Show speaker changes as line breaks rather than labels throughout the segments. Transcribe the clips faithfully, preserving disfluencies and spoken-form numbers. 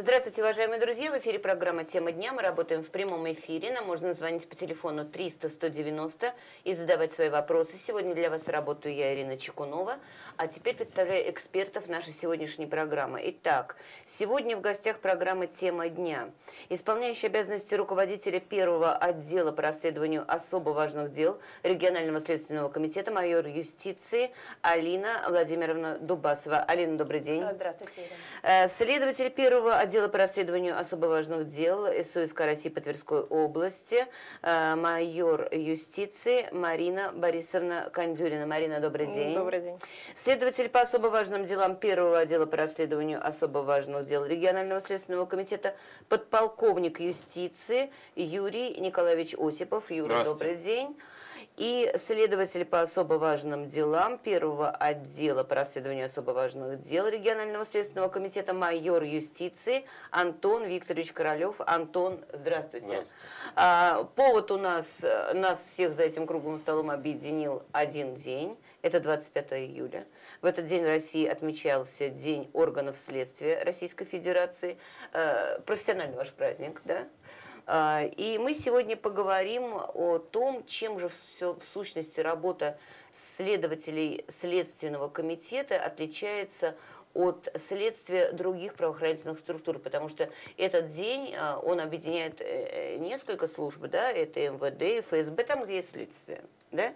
Здравствуйте, уважаемые друзья! В эфире программа «Тема дня». Мы работаем в прямом эфире. Нам можно звонить по телефону триста сто девяносто и задавать свои вопросы. Сегодня для вас работаю я, Ирина Чекунова. А теперь представляю экспертов нашей сегодняшней программы. Итак, сегодня в гостях программы «Тема дня» исполняющий обязанности руководителя первого отдела по расследованию особо важных дел регионального следственного комитета майор юстиции Алина Владимировна Дубасова. Алина, добрый день.
Здравствуйте, Ирина.
Следователь первого отдела по расследованию особо важных дел СУСК России по Тверской области, майор юстиции Марина Борисовна Кандюрина. Марина, добрый день.
Добрый день.
Следователь по особо важным делам первого отдела по расследованию особо важных дел регионального следственного комитета, подполковник юстиции Юрий Николаевич Осипов. Юрий, добрый день. И следователь по особо важным делам первого отдела по расследованию особо важных дел регионального следственного комитета майор юстиции Антон Викторович Королев. Антон, здравствуйте.
Здравствуйте.
А, повод у нас, нас всех за этим круглым столом объединил один день. Это двадцать пятое июля. В этот день в России отмечался День органов следствия Российской Федерации. А, профессиональный ваш праздник, да? И мы сегодня поговорим о том, чем же все, в сущности работа следователей Следственного комитета отличается от следствия других правоохранительных структур, потому что этот день, он объединяет несколько служб, да, это эм вэ дэ, эф эс бэ, там, где есть следствие, да.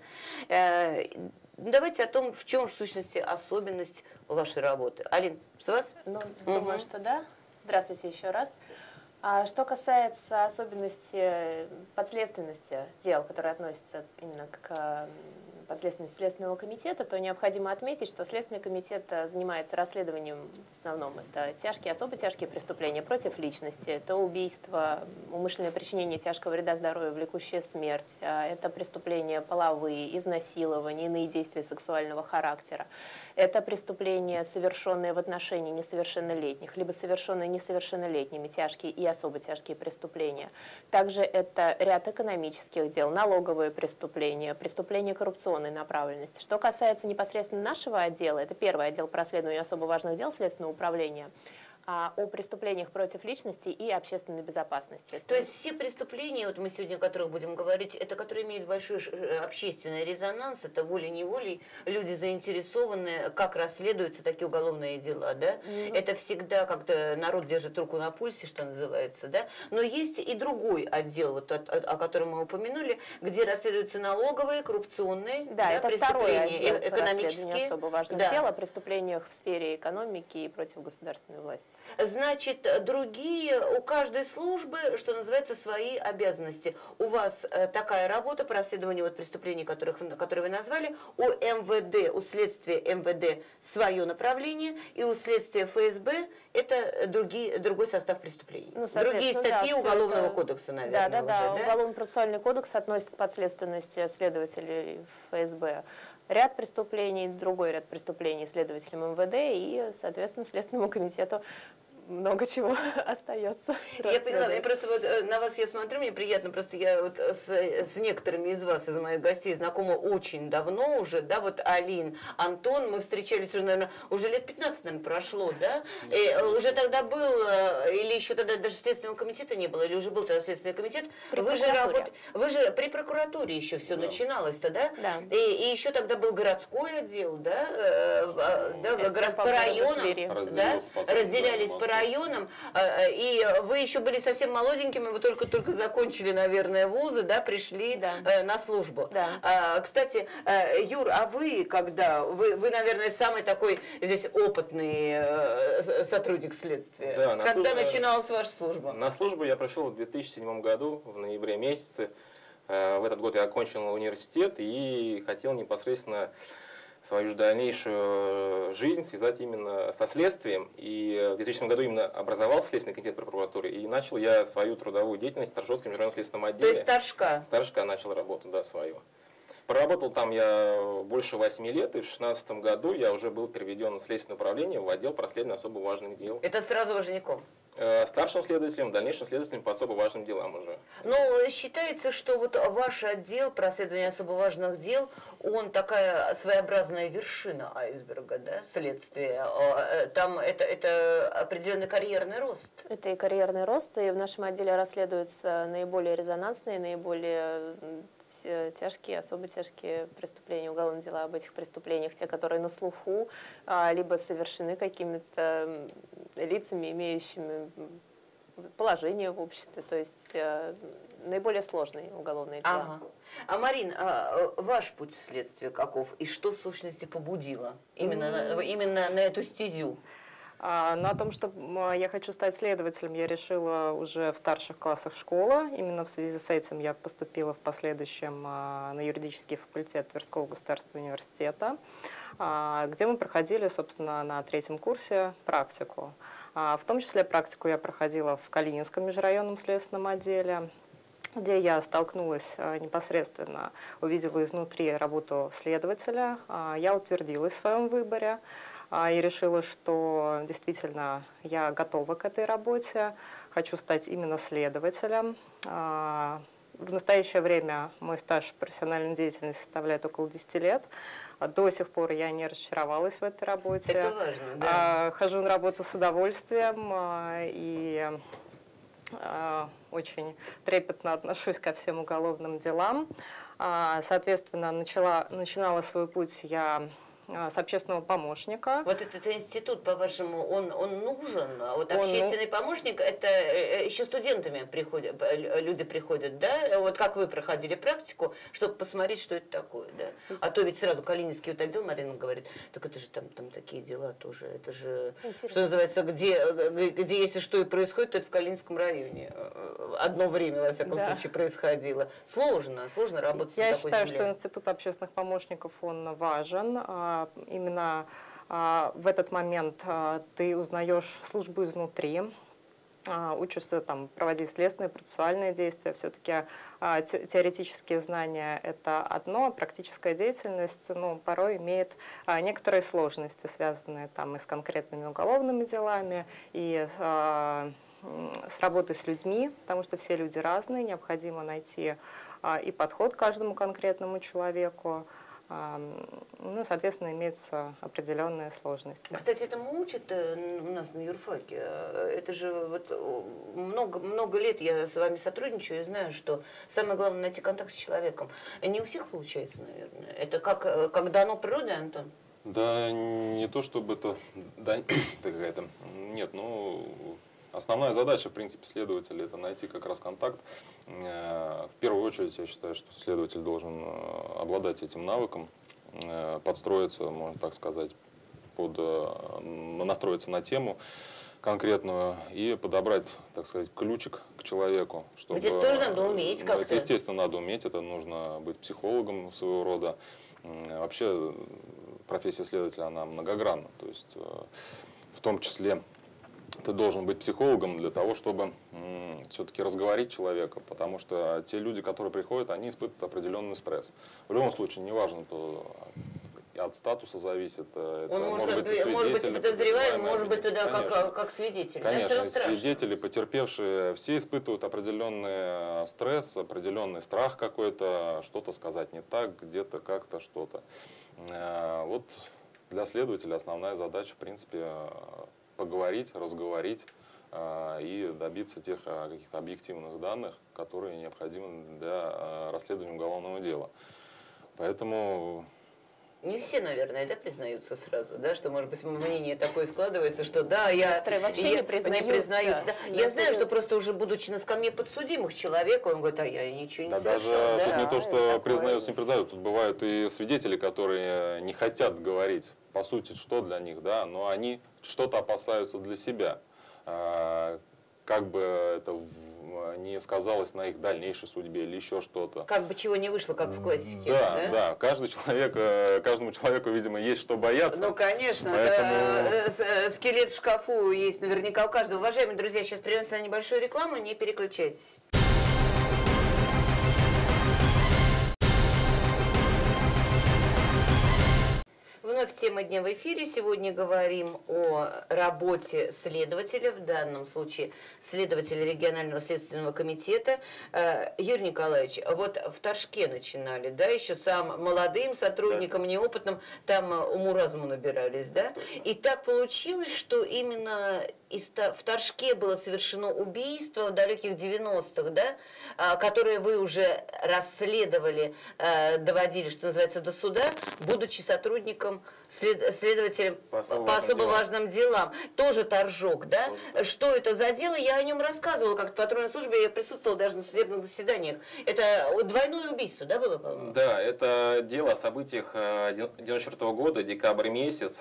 Давайте о том, в чем в сущности особенность вашей работы. Алин, с вас?
Ну,
угу.
Думаю, что да. Здравствуйте еще раз. А что касается особенностей подследственности дел, которые относятся именно к подследственности Следственного комитета, то необходимо отметить, что Следственный комитет занимается расследованием, в основном это тяжкие, особо тяжкие преступления против личности, это убийство, умышленное причинение тяжкого вреда здоровью, влекущая смерть, это преступления половые, изнасилования, иные действия сексуального характера, это преступления, совершенные в отношении несовершеннолетних, либо совершенные несовершеннолетними, тяжкие и особо тяжкие преступления. Также это ряд экономических дел, налоговые преступления, преступления коррупционные направленности. Что касается непосредственно нашего отдела, это первый отдел по расследованию особо важных дел Следственного управления, а, о преступлениях против личности и общественной безопасности.
То есть все преступления, вот мы сегодня о которых будем говорить, это которые имеют большой общественный резонанс, это волей-неволей, люди заинтересованы, как расследуются такие уголовные дела, да? Mm-hmm. Это всегда как-то народ держит руку на пульсе, что называется, да? Но есть и другой отдел, вот, о, о котором мы упомянули, где расследуются налоговые, коррупционные,
да,
да,
это
преступления,
второй отдел
экономические.
Особо важных
да.
дел о преступлениях в сфере экономики и против государственной власти.
Значит, другие, у каждой службы, что называется, свои обязанности. У вас такая работа по расследованию вот преступлений, которых, которые вы назвали, у эм вэ дэ, у следствия эм вэ дэ свое направление, и у следствия эф эс бэ это другие, другой состав преступлений. Ну, другие статьи да, Уголовного это... кодекса, наверное.
Да, да, да.
Уже, да?
Уголовно-процессуальный кодекс относит к подследственности следователей эф эс бэ. Ряд преступлений, другой ряд преступлений следователям эм вэ дэ и, соответственно, Следственному комитету много чего остается.
Я поняла, я просто вот на вас я смотрю, мне приятно, просто я вот с, с некоторыми из вас, из моих гостей, знакома очень давно уже, да, вот Алин, Антон, мы встречались уже, наверное, уже лет пятнадцать, наверное, прошло, да, и уже тогда был, или еще тогда даже Следственного комитета не было, или уже был тогда Следственный комитет,
при
вы же, работ... вы же при прокуратуре еще все да. начиналось-то, да,
да.
И, и еще тогда был городской отдел, да, да, город по районам, да, разделялись по районам, и вы еще были совсем молоденькими, вы только-только закончили, наверное, вузы, да, пришли да. на службу.
Да.
Кстати, Юр, а вы когда? Вы, вы, наверное, самый такой здесь опытный сотрудник следствия.
Да,
когда
службу,
начиналась ваша служба?
На службу я пришел в две тысячи седьмом году, в ноябре месяце. В этот год я окончил университет и хотел непосредственно свою же дальнейшую жизнь связать именно со следствием. И в две тысячном году именно образовался Следственный комитет при прокуратуре, и начал я свою трудовую деятельность в Торжковском межрайонном следственном отделе.
То есть старшка?
Старшка начал работу, да, свою. Проработал там я больше восьми лет, и в две тысячи шестнадцатом году я уже был переведен в Следственное управление в отдел по расследованию особо важных дел.
Это сразу Важняком?
Старшим следователем, дальнейшим следователем по особо важным делам уже.
Но считается, что вот ваш отдел по расследованию особо важных дел, он такая своеобразная вершина айсберга, да, следствия. Там это, это определенный карьерный рост.
Это и карьерный рост, и в нашем отделе расследуются наиболее резонансные, наиболее тяжкие, особо тяжкие преступления, уголовные дела об этих преступлениях, те, которые на слуху, либо совершены какими-то лицами, имеющими положение в обществе, то есть э, наиболее сложные уголовные дела.
Ага. А, Марин, а ваш путь в следствие каков? И что, в сущности, побудило именно, mm-hmm. на, именно на эту стезю?
А, но о том, что я хочу стать следователем, я решила уже в старших классах школы. Именно в связи с этим я поступила в последующем а, на юридический факультет Тверского государственного университета, а, где мы проходили, собственно, на третьем курсе практику. А, в том числе практику я проходила в Калининском межрайонном следственном отделе, где я столкнулась непосредственно, увидела изнутри работу следователя. Я утвердилась в своем выборе и решила, что действительно я готова к этой работе, хочу стать именно следователем. В настоящее время мой стаж профессиональной деятельности составляет около десяти лет. До сих пор я не разочаровалась в этой работе.
Это важно, да.
Хожу на работу с удовольствием и очень трепетно отношусь ко всем уголовным делам. Соответственно, начала, начинала свой путь я с общественного помощника.
Вот этот институт, по-вашему, он, он нужен? Вот
он,
общественный помощник, это еще студентами приходят, люди приходят, да? Вот как вы проходили практику, чтобы посмотреть, что это такое, да? А то ведь сразу Калининский вот отдел, Марина говорит, так это же там, там такие дела тоже, это же, интересно. Что называется, где, где если что и происходит, то это в Калининском районе. Одно время, во всяком да. случае, происходило. Сложно, сложно работать
Я
на такой
считаю,
земле.
что институт общественных помощников, он важен. Именно в этот момент ты узнаешь службу изнутри, учишься там проводить следственные, процессуальные действия. Все-таки теоретические знания – это одно, а практическая деятельность ну, порой имеет некоторые сложности, связанные там и с конкретными уголовными делами, и с работой с людьми, потому что все люди разные, необходимо найти и подход к каждому конкретному человеку. Ну, соответственно, имеются определенные сложности.
Кстати, этому учат у нас на юрфаке. Это же вот много, много лет я с вами сотрудничаю и знаю, что самое главное найти контакт с человеком. И не у всех получается, наверное. Это как, как дано природой, Антон?
Да, не то чтобы это... Да, какая-то... Нет, ну... Основная задача, в принципе, следователя – это найти как раз контакт. В первую очередь, я считаю, что следователь должен обладать этим навыком, подстроиться, можно так сказать, под, настроиться на тему конкретную и подобрать, так сказать, ключик к человеку. Чтобы,
это тоже надо уметь как-то.
Это, естественно, надо уметь, это нужно быть психологом своего рода. Вообще, профессия следователя, она многогранна, то есть в том числе ты должен быть психологом для того, чтобы все-таки разговорить человека, потому что те люди, которые приходят, они испытывают определенный стресс. В любом случае, неважно, то от статуса зависит. Это,
Он может,
может быть,
может быть подозреваемый, может быть туда как, как свидетель.
Конечно, свидетели, потерпевшие, все испытывают определенный стресс, определенный страх какой-то, что-то сказать не так, где-то как-то что-то. Вот для следователя основная задача, в принципе, поговорить, разговорить э, и добиться тех э, каких-то объективных данных, которые необходимы для э, расследования уголовного дела. Поэтому...
Не все, наверное, да, признаются сразу, да, что, может быть, мнение такое складывается, что да, я...
вообще
я,
не признаются.
Не признаются да.
Не
я знаю, что просто уже будучи на скамье подсудимых человек, он говорит, а я ничего не
да
совершал.
Даже
да?
тут не то, что
такое
признаются, не признаются, тут бывают и свидетели, которые не хотят говорить, по сути, что для них, да, но они что-то опасаются для себя. Как бы это не сказалось на их дальнейшей судьбе или еще что-то.
Как бы чего не вышло, как в классике.
Да,
да,
да. Каждый человек, каждому человеку, видимо, есть что бояться.
Ну, конечно.
Поэтому...
Да, скелет в шкафу есть наверняка у каждого. Уважаемые друзья, сейчас прервемся на небольшую рекламу, не переключайтесь. вновь тема дня в эфире. Сегодня говорим о работе следователя, в данном случае следователя регионального следственного комитета. Юрий Николаевич, вот в Торжке начинали, да, еще сам молодым сотрудником, да, неопытным, там уму-разуму набирались, да? И так получилось, что именно в Торжке было совершено убийство в далеких девяностых, да, которое вы уже расследовали, доводили, что называется, до суда, будучи сотрудником, след, следователем по особо, по особо важным делам. Тоже Торжок, да? Тоже. Что это за дело? Я о нем рассказывала, как в патрульной службе, я присутствовала даже на судебных заседаниях. Это двойное убийство, да, было, по-моему?
Да, это дело о событиях девяносто четвёртого года, декабрь месяц.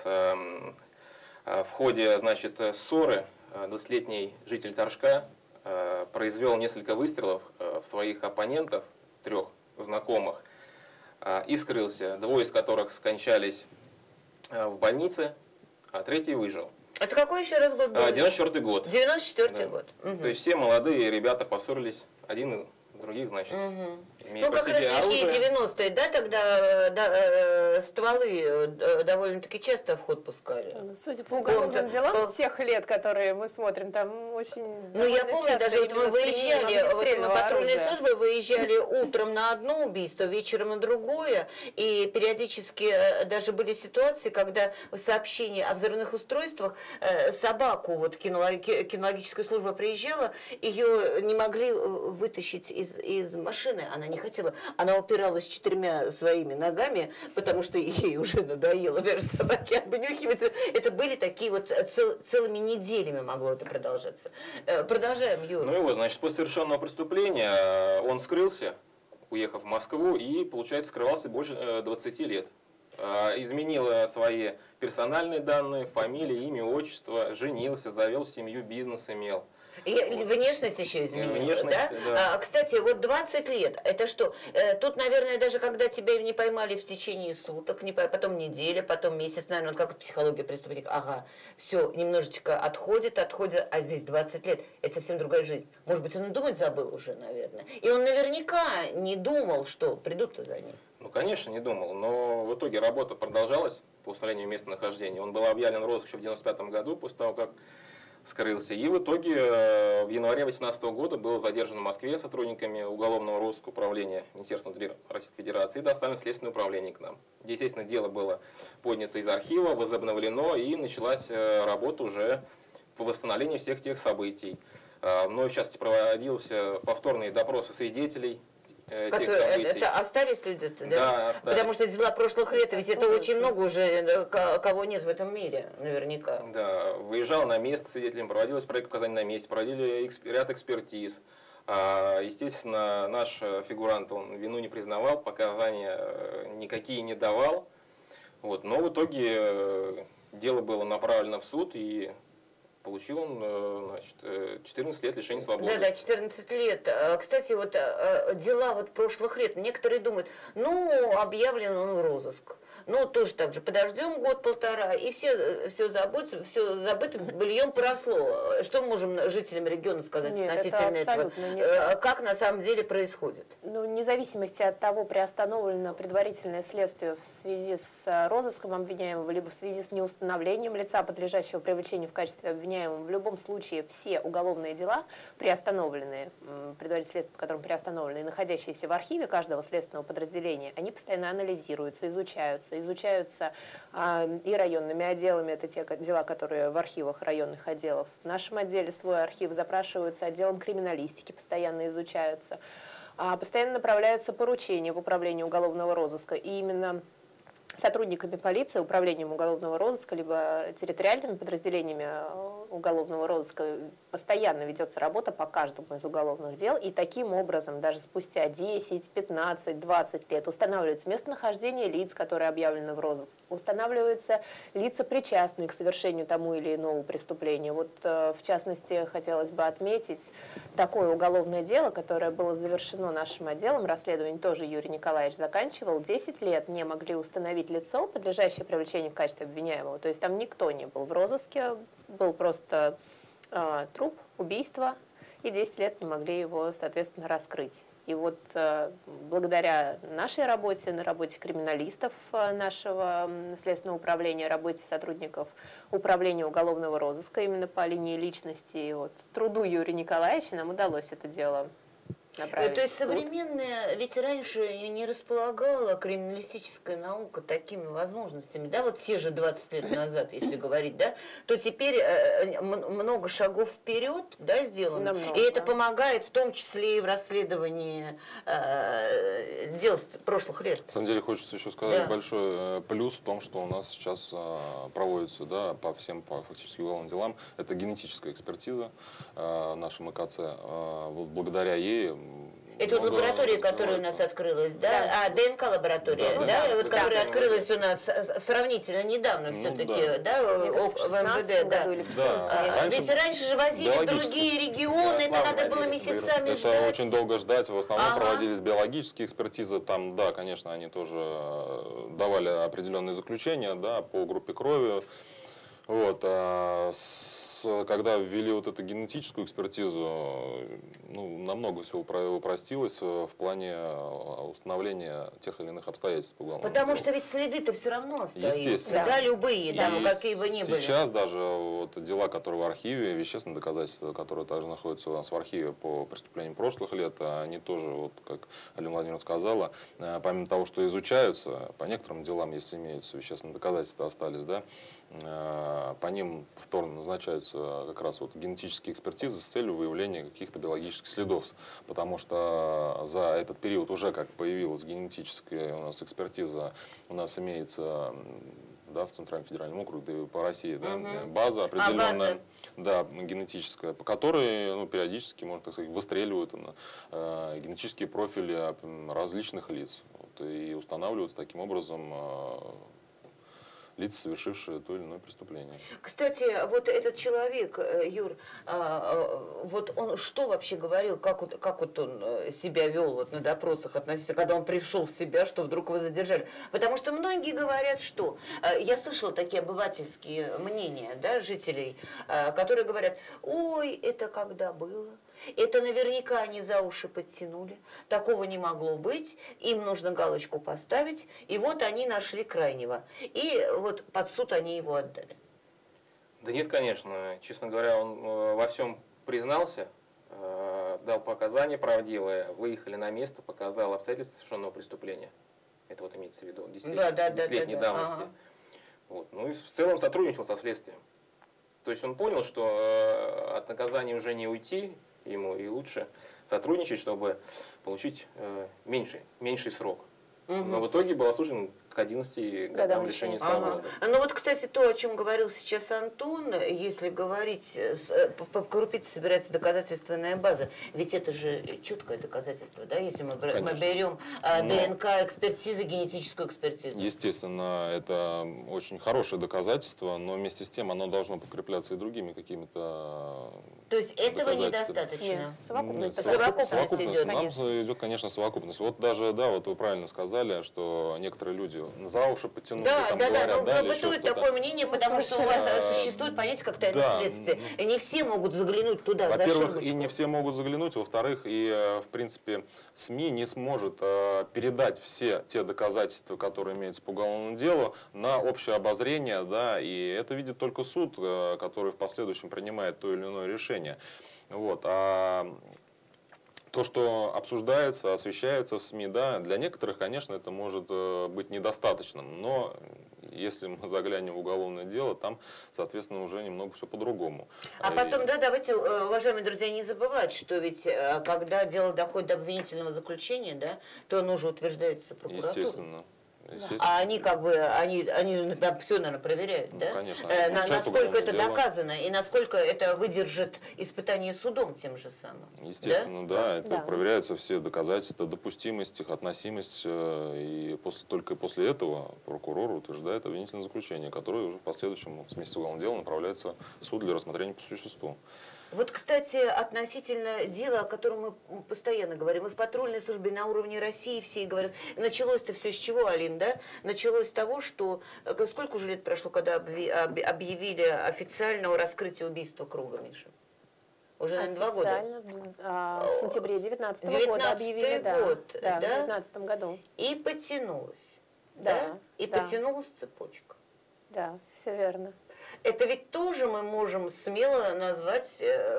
В ходе, значит, ссоры двадцатилетний житель Торжка произвел несколько выстрелов в своих оппонентов, трех знакомых, и скрылся, двое из которых скончались в больнице, а третий выжил.
Это какой еще раз год был?
девяносто четвёртый год.
девяносто четвёртый
Да.
год. Угу.
То есть все молодые ребята поссорились, один и других, значит,
угу.
имея
Ну,
при
как раз
себе
лихие
оружие.
девяностые, да, тогда да, э, стволы э, довольно-таки часто в ход пускали.
Судя по уголовным
Помните,
делам
по...
тех лет, которые мы смотрим, там очень...
Ну, я помню, даже вот мы выезжали, вот мы патрульные службы выезжали утром на одно убийство, вечером на другое, и периодически даже были ситуации, когда сообщение о взрывных устройствах, собаку, вот кинологическая служба приезжала, ее не могли вытащить из, из машины, она не хотела, она упиралась четырьмя своими ногами, потому что ей уже надоело, даже собаки обнюхиваются. Это были такие вот цел, целыми неделями могло это продолжаться. Продолжаем, Юра.
Ну и вот, значит, после совершенного преступления он скрылся, уехав в Москву, и, получается, скрывался больше двадцати лет. Изменил свои персональные данные, фамилия, имя, отчество, женился, завел семью, бизнес имел.
И внешность еще изменила,
внешность,
да?
да.
А, кстати, вот двадцать лет, это что? Тут, наверное, даже когда тебя не поймали в течение суток, не, потом неделя, потом месяц, наверное, вот как психология преступника, ага, все, немножечко отходит, отходит, а здесь двадцать лет, это совсем другая жизнь. Может быть, он и думать забыл уже, наверное. И он наверняка не думал, что придут-то за ним.
Ну, конечно, не думал, но в итоге работа продолжалась по установлению местонахождения. Он был объявлен в розыск еще в девяносто пятом году, после того, как скрылся. И в итоге в январе две тысячи восемнадцатого года был задержан в Москве сотрудниками уголовного розыска управления Министерства внутренних дел Российской Федерации и доставлен в Следственное управление к нам. Где, естественно, дело было поднято из архива, возобновлено, и началась работа уже по восстановлению всех тех событий. Мною, в частности, проводился повторные допросы свидетелей э, тех
Которые,
событий.
это остались люди? Да,
да, остались.
Потому что дела прошлых лет, ведь это очень много уже, кого нет в этом мире, наверняка.
Да, выезжал на место свидетелем, проводилась проект указания на месте, проводили эксп, ряд экспертиз. А, естественно, наш фигурант, он вину не признавал, показания никакие не давал. Вот, но в итоге дело было направлено в суд, и получил он, значит, четырнадцать лет лишения свободы.
Да, да, четырнадцать лет. Кстати, вот дела вот прошлых лет, некоторые думают, ну, объявлен он в розыск. Ну, тоже так же, подождем год-полтора, и все, все забудется, все забыто, быльем поросло. Что мы можем жителям региона сказать
Нет,
относительно
это
этого? Как на самом деле происходит?
Ну, вне зависимости от того, приостановлено предварительное следствие в связи с розыском обвиняемого, либо в связи с неустановлением лица, подлежащего привлечению в качестве обвиняемого, в любом случае все уголовные дела, приостановленные, предварительное следствие, по которым приостановлены, и находящиеся в архиве каждого следственного подразделения, они постоянно анализируются, изучаются, изучаются а, и районными отделами, это те дела, которые в архивах районных отделов. В нашем отделе свой архив запрашиваются отделом криминалистики, постоянно изучаются. А, постоянно направляются поручения в управление уголовного розыска, и именно сотрудниками полиции, управлением уголовного розыска, либо территориальными подразделениями уголовного розыска постоянно ведется работа по каждому из уголовных дел, и таким образом даже спустя десять, пятнадцать, двадцать лет устанавливается местонахождение лиц, которые объявлены в розыск, устанавливаются лица, причастные к совершению тому или иному преступления. Вот в частности хотелось бы отметить такое уголовное дело, которое было завершено нашим отделом расследования, тоже Юрий Николаевич заканчивал, десять лет не могли установить лицо, подлежащее привлечению в качестве обвиняемого. То есть там никто не был в розыске, был просто э, труп, убийство, и десять лет не могли его, соответственно, раскрыть. И вот э, благодаря нашей работе, на работе криминалистов э, нашего следственного управления, работе сотрудников управления уголовного розыска именно по линии личности, и вот труду Юрия Николаевича нам удалось это дело направить.
То есть
в суд.
современная, ведь раньше не располагала криминалистическая наука такими возможностями, да, вот те же двадцать лет назад, если говорить, да, то теперь э, много шагов вперед, да, сделано,
Намного,
и это
да.
помогает в том числе и в расследовании э, дел прошлых лет.
На самом деле хочется еще сказать
Да.
большой э, плюс в том, что у нас сейчас э, проводится, да, по всем по фактически уголовным делам, это генетическая экспертиза э, нашей МКЦ. Э, вот благодаря ей
Это вот
много
лаборатория, которая у нас
раскрывается.
открылась, да?
Да.
А, ДНК-лаборатория,
Да,
да?
да.
Вот
Да.
которая
Да.
открылась у нас сравнительно недавно
Ну,
все-таки,
да.
да,
Мне кажется, в
в МВД,
шестнадцатом
да.
году или в
Да.
четырнадцатом, я
А,
Раньше
Ведь раньше же возили в
биологически.
другие регионы, это
Ярославль
надо было
возили.
месяцами
Это
ждать.
очень долго ждать. В основном
Ага.
проводились биологические экспертизы. Там, да, конечно, они тоже э, давали определенные заключения, да, по группе крови. Вот. А с- когда ввели вот эту генетическую экспертизу, ну, намного все упро- упростилось в плане э, установления тех или иных обстоятельств по уголовному
Потому
делу.
что ведь следы-то все равно остаются,
Естественно.
да, любые,
И
там, какие бы ни были.
сейчас даже вот дела, которые в архиве, вещественные доказательства, которые также находятся у нас в архиве по преступлениям прошлых лет, они тоже, вот как Алина Владимировна сказала, э, помимо того, что изучаются, по некоторым делам, если имеются вещественные доказательства, остались, да, э, по ним повторно назначаются как раз вот генетические экспертизы с целью выявления каких-то биологических следов. Потому что за этот период уже как появилась генетическая у нас экспертиза, у нас имеется, да, в Центральном федеральном округе, да и по России, да,
Мгм.
база определенная,
база.
да, генетическая, по которой, ну, периодически, можно так сказать, выстреливают э, генетические профили м, различных лиц. Вот, и устанавливаются таким образом э, лица, совершившие то или иное преступление.
Кстати, вот этот человек, э, Юр, а, а, вот он что вообще говорил, как вот, как вот он э, себя вел вот на допросах относительно, когда он пришел в себя, что вдруг его задержали? Потому что многие говорят, что... э, Я слышала такие обывательские мнения, да, жителей, э, которые говорят, ой, это когда было? Это наверняка они за уши подтянули. Такого не могло быть. Им нужно галочку поставить. И вот они нашли крайнего. И вот под суд они его отдали.
Да нет, конечно. Честно говоря, он э, во всем признался, э, дал показания правдивые, выехали на место, показал обстоятельства совершенного преступления. Это вот имеется в виду, десятилетней
Да, да, да,
десятилетней
да, да.
давности.
Ага.
Вот. Ну и в целом сотрудничал со следствием. То есть он понял, что э, от наказания уже не уйти ему, и лучше сотрудничать, чтобы получить э, меньший, меньший срок. Но в итоге был осужден к одиннадцати годам лишения свободы.
Ага. Ну вот, кстати, то, о чем говорил сейчас Антон, если говорить, с- э, по- по крупице собирается доказательственная база, ведь это же четкое доказательство, да, если мы, бр- мы
Конечно.
берем а,
Но-
ДНК-экспертизу, генетическую экспертизу.
Естественно, это очень хорошее доказательство, но вместе с тем оно должно подкрепляться и другими какими-то
То есть этого
доказательствами.
недостаточно.
Нет, совокупность.
Ну,
Совокупность
совокупность.
идет,
Нам
конечно.
идет, конечно, совокупность. Вот даже, да, вот вы правильно сказали, что некоторые люди за уши потянули,
Да,
там
да, да,
говорят,
ну,
да, или еще
бытует
что-то.
такое мнение, потому что у вас э, существует понятие как тайное
Да.
следствие. И не все могут заглянуть туда, за
Во-первых,
ширмочку.
и не все могут заглянуть, во-вторых, и, э, в принципе, СМИ не сможет э, передать все те доказательства, которые имеются по уголовному делу, на общее обозрение, да, и это видит только суд, э, который в последующем принимает то или иное решение. Вот. А то, что обсуждается, освещается в СМИ, да, для некоторых, конечно, это может э, быть недостаточным, но если мы заглянем в уголовное дело, там, соответственно, уже немного все по-другому.
А
И-
потом, да, давайте, э, уважаемые друзья, не забывать, что ведь э, когда дело доходит до обвинительного заключения, да, то оно уже утверждается прокуратурой.
Естественно. Естественно.
А они как бы, они, они там все, наверное, проверяют,
Ну,
да?
конечно,
Э,
они
на-
изучают
насколько
уголовное
это
дело.
доказано и насколько это выдержит испытание судом тем же самым.
Естественно, да, это
Да.
проверяются все доказательства, допустимость, их относимость, э, и после, только после этого прокурор утверждает обвинительное заключение, которое уже в последующем с месяца уголовного дела направляется в суд для рассмотрения по существу.
Вот, кстати, относительно дела, о котором мы постоянно говорим, и в патрульной службе на уровне России все и говорят, началось-то все с чего, Алин, да? Началось с того, что э, сколько уже лет прошло, когда обви- об- объявили официального раскрытия убийства Круга, Миша? Уже, наверное, два года.
Официально а, в сентябре девятнадцатого года
девятнадцатый
объявили, да.
год,
Да,
да?
в девятнадцатом году.
И потянулась.
Да,
Да? И
да.
потянулась цепочка.
Да, все верно.
Это ведь тоже мы можем смело назвать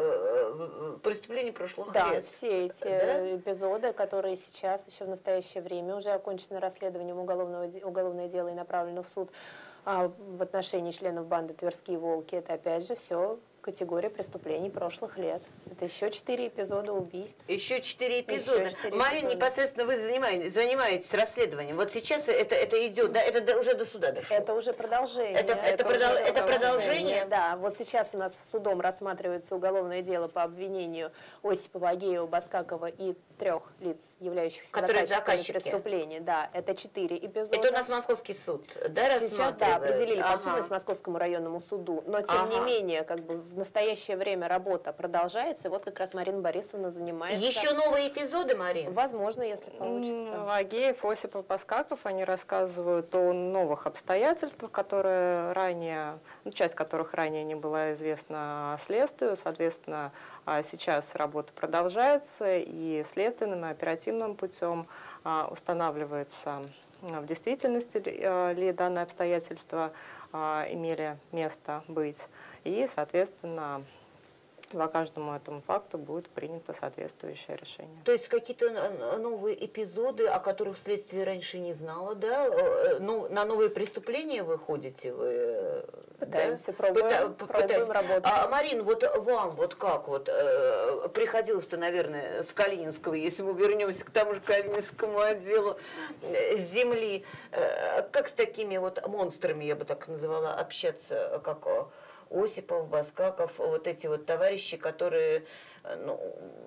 э, преступление прошлых
Да,
лет.
все эти
Да?
эпизоды, которые сейчас, еще в настоящее время, уже окончено расследованием уголовного, де- уголовное дело и направлено в суд а, в отношении членов банды «Тверские волки», это опять же все категория преступлений прошлых лет. Это еще четыре эпизода убийств.
Еще четыре эпизода.
Еще четыре
Марина,
эпизода.
непосредственно вы занимаетесь, занимаетесь расследованием. Вот сейчас это, это идет, да, это до- уже до суда дошло.
Это уже продолжение.
Это- это продол-
уже
это продолжение?
Да, вот сейчас у нас судом рассматривается уголовное дело по обвинению Осипова, Агеева, Баскакова и трех лиц, являющихся
Которые
заказчиками
заказчики.
преступления. Да, это четыре эпизода.
Это у нас московский суд, да,
Сейчас, да,
рассматривает?
определили
Ага.
подсудность Московскому районному суду, но тем
Ага.
не менее, как бы в настоящее время работа продолжается, и вот как раз Марина Борисовна занимается.
Еще новые эпизоды, Марина?
Возможно, если получится.
М, Агеев, Осипов, Баскаков, они рассказывают о новых обстоятельствах, которые ранее, ну, часть которых ранее не была известна следствию. Соответственно, а сейчас работа продолжается, и следственным и оперативным путем а, устанавливается, а, в действительности ли, а, ли данные обстоятельства а, имели место быть. И, соответственно, по каждому этому факту будет принято соответствующее решение.
То есть какие-то н- новые эпизоды, о которых следствие раньше не знало, да? Э, Ну, на новые преступления вы ходите, вы... э,
Пытаемся,
да?
пробуем,
Пыта-
пробуем,
пытаетесь.
работаем.
А, Марин, вот вам, вот как вот, э, приходилось-то, наверное, с Калининского, если мы вернемся к тому же Калининскому отделу э, земли, э, как с такими вот монстрами, я бы так называла, общаться, как э, Осипов, Баскаков, вот эти вот товарищи, которые, э, ну,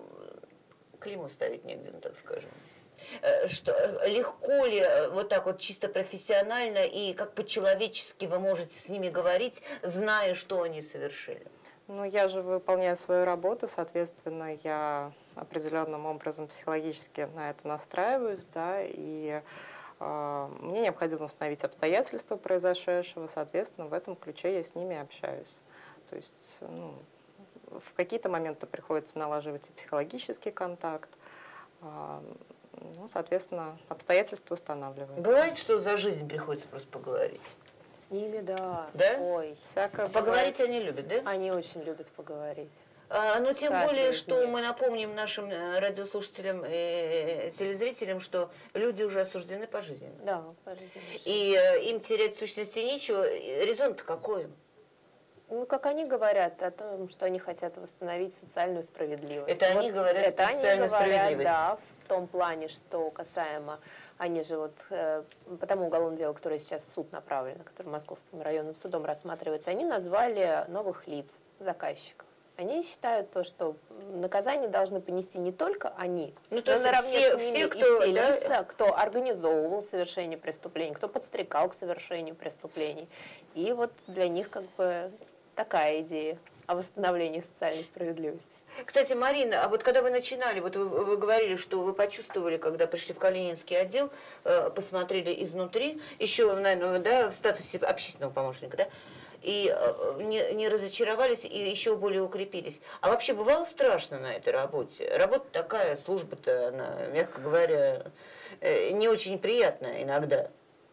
клеймо ставить негде, ну так скажем. Э, Что, э, легко ли э, вот так вот чисто профессионально и как по-человечески вы можете с ними говорить, зная, что они совершили?
Ну, я же выполняю свою работу, соответственно, я определенным образом психологически на это настраиваюсь, да, и э, мне необходимо установить обстоятельства произошедшего, соответственно, в этом ключе я с ними общаюсь. То есть, ну, в какие-то моменты приходится налаживать и психологический контакт, э, ну, соответственно, обстоятельства устанавливаются.
Бывает, что за жизнь приходится просто поговорить?
С ними, да.
Да?
Ой,
Всякое
Поговорить они любят, да?
они очень любят поговорить.
А, ну, тем
Каждый
более,
из
что
них.
мы напомним нашим э, радиослушателям и телезрителям, что люди уже осуждены пожизненно.
Да, пожизненно.
И э, им терять в сущности нечего. И резон-то какой?
Ну, как они говорят о том, что они хотят восстановить социальную справедливость.
Это они говорят
это
про
они
социальную
говорят,
справедливость.
да, в том плане, что касаемо, они же вот э, по тому уголовному делу, которое сейчас в суд направлено, которое Московским районным судом рассматривается, они назвали новых лиц, заказчиков. Они считают то, что наказание должны понести не только они,
Ну, то
но
есть
наравне
все-
с ними
все,
и
кто,
те
да,
лица, кто организовывал совершение преступлений, кто подстрекал к совершению преступлений. И вот для них как бы такая идея о восстановлении социальной справедливости.
Кстати, Марина, а вот когда вы начинали, вот вы, вы говорили, что вы почувствовали, когда пришли в Калининский отдел, э, посмотрели изнутри, еще, наверное, да, в статусе общественного помощника, да, и э, не, не разочаровались и еще более укрепились. А вообще бывало страшно на этой работе? Работа такая, служба-то, она, мягко говоря, э, не очень приятная иногда.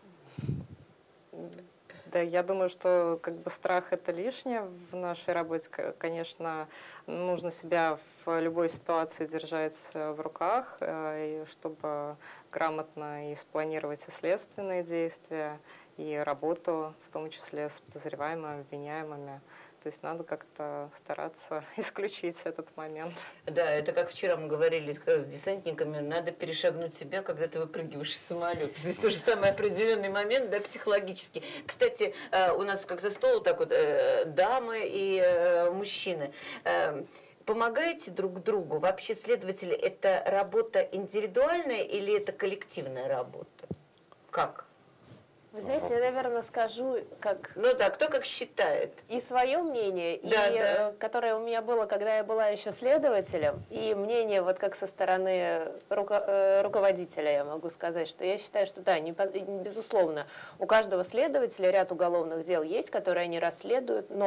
Да, я думаю, что как бы страх это лишнее в нашей работе. К- Конечно, нужно себя в любой ситуации держать э, в руках, э, и чтобы грамотно и спланировать и следственные действия, и работу, в том числе с подозреваемыми, обвиняемыми. То есть надо как-то стараться исключить этот момент.
Да, это как вчера мы говорили с десантниками, надо перешагнуть себя, когда ты выпрыгиваешь из самолета. То есть тоже самый определенный момент, да, психологический. Кстати, э, у нас как-то стол так вот, э, дамы и э, мужчины. Э, Помогаете друг другу? Вообще, следователи, это работа индивидуальная или это коллективная работа? Как?
Вы знаете, я, наверное, скажу, как
Ну да, кто как считает.
и свое мнение,
Да,
и
да.
э, которое у меня было, когда я была еще следователем, и мнение вот как со стороны руко- э, руководителя, я могу сказать, что я считаю, что да, не по- безусловно, у каждого следователя ряд уголовных дел есть, которые они расследуют, но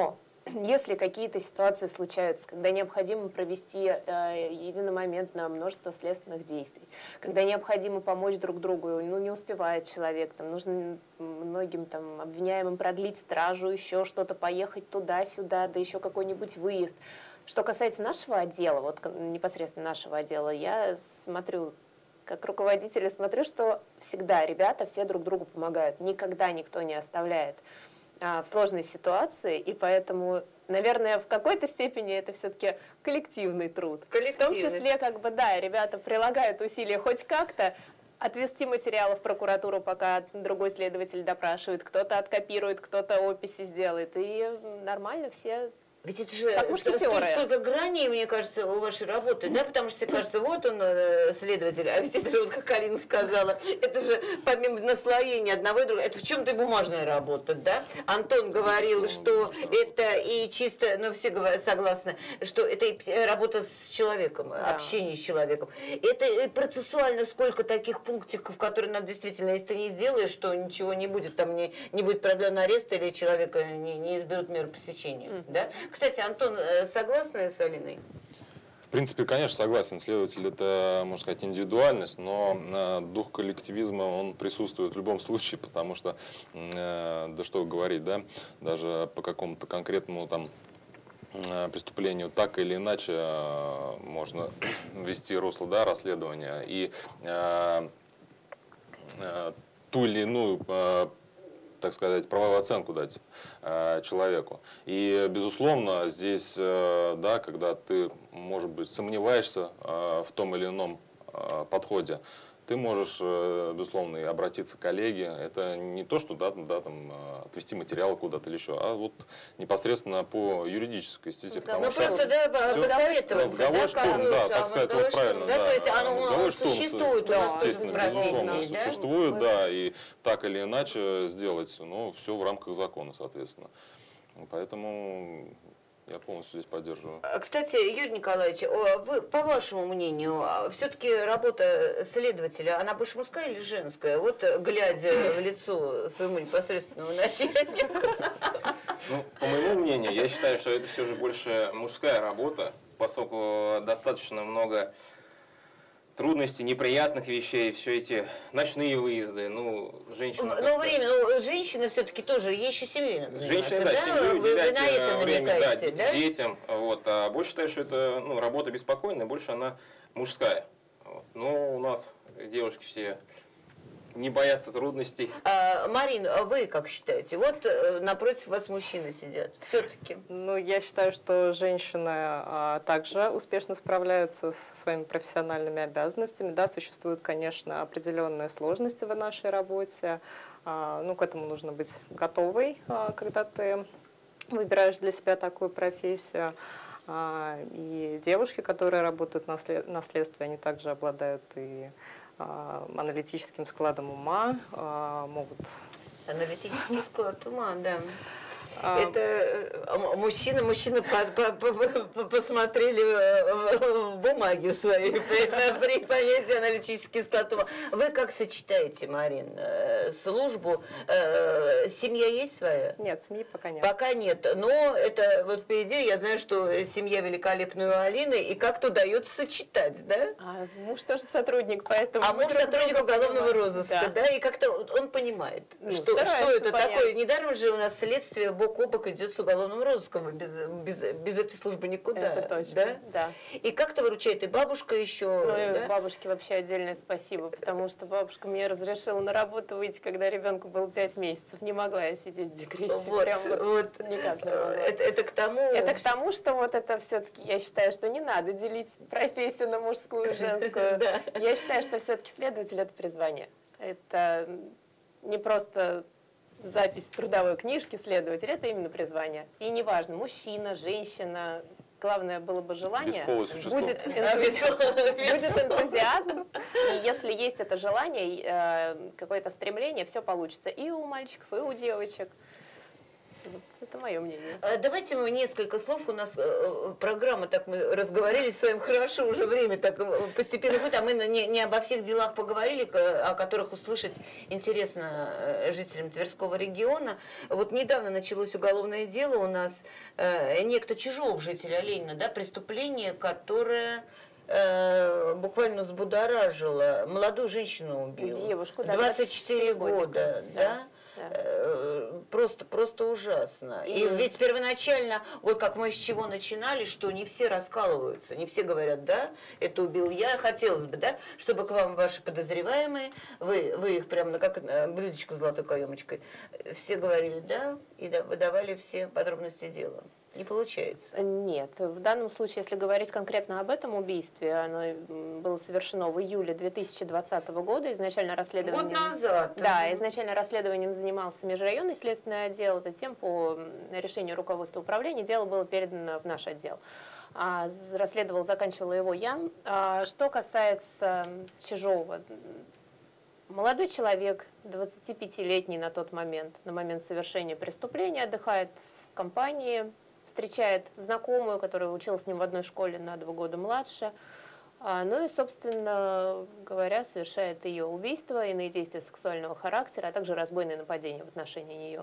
если какие-то ситуации случаются, когда необходимо провести э, единомоментно множество следственных действий, когда необходимо помочь друг другу, ну, не успевает человек, там, нужно многим там, обвиняемым продлить стражу, еще что-то, поехать туда-сюда, да еще какой-нибудь выезд. Что касается нашего отдела, вот непосредственно нашего отдела, я смотрю, как руководитель, смотрю, что всегда ребята все друг другу помогают, никогда никто не оставляет в сложной ситуации, и поэтому, наверное, в какой-то степени это все-таки коллективный труд.
Коллективный.
В том числе, как бы, да, ребята прилагают усилия хоть как-то отвести материалы в прокуратуру, пока другой следователь допрашивает, кто-то откопирует, кто-то описи сделает, и нормально все.
Ведь это же
Как
столько,
мушкетеры.
столько граней, мне кажется, у вашей работы, да, потому что, кажется, вот он, следователь, а ведь это же, вот как Алина сказала, это же помимо наслоения одного и другого, это в чем-то и бумажная работа, да? Антон говорил, что это и чисто, ну, все говорят, согласны, что это и работа с человеком,
Да.
общение с человеком. Это и процессуально сколько таких пунктиков, которые нам действительно, если ты не сделаешь, что ничего не будет, там не, не будет продлен арест или человека не, не изберут меру пресечения, mm. да? Кстати, Антон, согласны с Алиной?
В принципе, конечно, согласен. Следователь — это, можно сказать, индивидуальность, но дух коллективизма, он присутствует в любом случае, потому что, да что говорить, да, даже по какому-то конкретному там преступлению так или иначе можно вести русло, да, расследования и э, э, ту или иную э, так сказать, правовую оценку дать э, человеку. И, безусловно, здесь, э, да, когда ты, может быть, сомневаешься э, в том или ином э, подходе, ты можешь, э, безусловно, и обратиться к коллеге. Это не то, что да, да, там, отвести материалы куда-то или еще, а вот непосредственно по юридической стезе.
Да, ну просто, да, посоветоваться, да,
штурм, да, так сказать, вот правильно,
да,
да.
то есть оно
штурм,
существует у нас тоже в
естественно,
профессии,
безусловно,
да?
существует, да, и так или иначе сделать, но все в рамках закона, соответственно. Поэтому я полностью здесь поддерживаю.
Кстати, Юрий Николаевич, вы, по вашему мнению, все-таки работа следователя, она больше мужская или женская? Вот, глядя в лицо своему непосредственному начальнику.
Ну, по моему мнению, я считаю, что это все же больше мужская работа, поскольку достаточно много трудностей, неприятных вещей, все эти ночные выезды, ну, женщины...
Ну, время, ну, женщина все-таки тоже, ей еще семьей надо заниматься,
Женщины, да,
да?
семью
Вы, вы
уделять
на это
время,
намекаете,
да,
да?
детям, вот, а больше считаю, что это, ну, работа беспокойная, больше она мужская. Вот. Но у нас девушки все не боятся трудностей.
А, Марин, а вы как считаете? Вот э, напротив вас мужчины сидят, все-таки.
Ну, я считаю, что женщины а, также успешно справляются со своими профессиональными обязанностями. Да, существуют, конечно, определенные сложности в нашей работе. А, ну, к этому нужно быть готовой, а, когда ты выбираешь для себя такую профессию. А, и девушки, которые работают на, след... на следствии, они также обладают и аналитическим складом ума, могут...
Аналитический склад ума, да. А... Это мужчины, мужчины по, по, по, посмотрели в, в бумаги свои при, при понятии аналитический склад ума. Вы как сочетаете, Марин, службу? Семья есть своя?
Нет, семьи пока нет.
Пока нет. Но это вот впереди, я знаю, что семья великолепная у Алины, и как-то удается сочетать, да?
А муж тоже сотрудник, поэтому...
А муж сотрудник уголовного розыска, да. да, и как-то он понимает, ну, что, что это понять. Такое. Недаром же у нас следствие бок о бок идет с уголовным розыском, без, без, без этой службы никуда.
Это точно,
да?
да.
И как-то выручает и бабушка еще.
Ну,
да?
и бабушке вообще отдельное спасибо, потому что бабушка мне разрешила на работу выйти, когда ребенку было пять месяцев. Не могла я сидеть в декрете.
Вот,
Прям вот,
вот.
Никак не могла.
Это, это к тому...
Это к тому, что вот это все-таки, я считаю, что не надо делить профессию на мужскую и женскую. Я считаю, что все-таки следователь — это призвание. Это не просто запись в трудовой книжке следователя, это именно призвание. И неважно, мужчина, женщина, главное было бы желание, будет, энтузи... будет энтузиазм, и если есть это желание, какое-то стремление, все получится и у мальчиков, и у девочек. Вот это мое мнение.
А давайте мы несколько слов. У нас э, программа, так мы разговаривали с вами хорошо, уже время так э, постепенно будет, а мы не, не обо всех делах поговорили, о которых услышать интересно э, жителям Тверского региона. Вот недавно началось уголовное дело у нас. Э, некто Чижов, житель Оленина, да, преступление, которое э, буквально взбудоражило. Молодую женщину убил.
Девушку, да,
двадцать четыре года, да?
да.
Да. Просто, просто ужасно. И... и ведь первоначально, вот как мы с чего начинали, что не все раскалываются, не все говорят, да, это убил я. Хотелось бы, да, чтобы к вам ваши подозреваемые, вы, вы их прямо на как блюдечко с золотой каемочкой, все говорили, да, и выдавали все подробности дела. Не получается.
Нет. В данном случае, если говорить конкретно об этом убийстве, оно было совершено в июле две тысячи двадцатого года. Изначально расследованием...
Год назад.
Да, изначально расследованием занимался межрайонный следственный отдел. Затем по решению руководства управления дело было передано в наш отдел. А, расследовал, заканчивала его я. А, что касается Чижова, молодой человек, двадцатипятилетний на тот момент, на момент совершения преступления, отдыхает в компании, встречает знакомую, которая училась с ним в одной школе на два года младше. Ну и, собственно говоря, совершает ее убийство, иные действия сексуального характера, а также разбойные нападения в отношении нее.